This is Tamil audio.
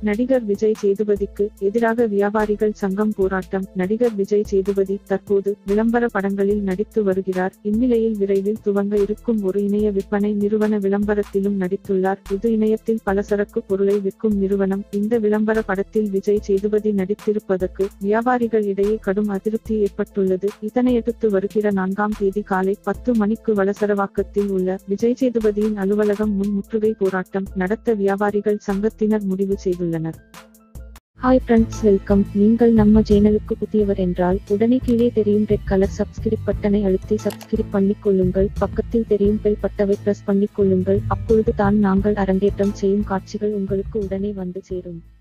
நடிகர் விஜய் சேதுபதிக்கு எதிராக வியாபாரிகள் சங்கம் போராட்டம். நடிகர் விஜய் சேதுபதி தற்போது விளம்பர படங்களில் நடித்து வருகிறார். இந்நிலையில் விரைவில் துவங்க இருக்கும் ஒரு இணைய விற்பனை நிறுவன விளம்பரத்திலும் நடித்துள்ளார். இது இணையத்தில் பலசரக்கு பொருளை விற்கும் நிறுவனம். இந்த விளம்பர படத்தில் விஜய் சேதுபதி நடித்திருப்பதற்கு வியாபாரிகள் இடையே கடும் அதிருப்தி ஏற்பட்டுள்ளது. இதனையடுத்து வருகிற 4ஆம் தேதி காலை 10 மணிக்கு வளசரவாக்கத்தில் உள்ள விஜய் சேதுபதியின் அலுவலகம் முன் முற்றுகை போராட்டம் நடத்த வியாபாரிகள் சங்கத்தினர் முடிவு செய்துள்ளனர். Hi friends, welcome. நீங்கள் நம்ம சேனலுக்கு புதியவர் என்றால் உடனே கீழே தெரியும் ரெட் கலர் சப்ஸ்கிரைப் பட்டனை அழுத்தி சப்ஸ்கிரைப் பண்ணிக்கொள்ளுங்கள். பக்கத்தில் தெரியும் பெல் பட்டனை பிரஸ் பண்ணிக்கொள்ளுங்கள். அப்பொழுது தான் நாங்கள் அரங்கேற்றம் செய்யும் காட்சிகள் உங்களுக்கு உடனே வந்து சேரும்.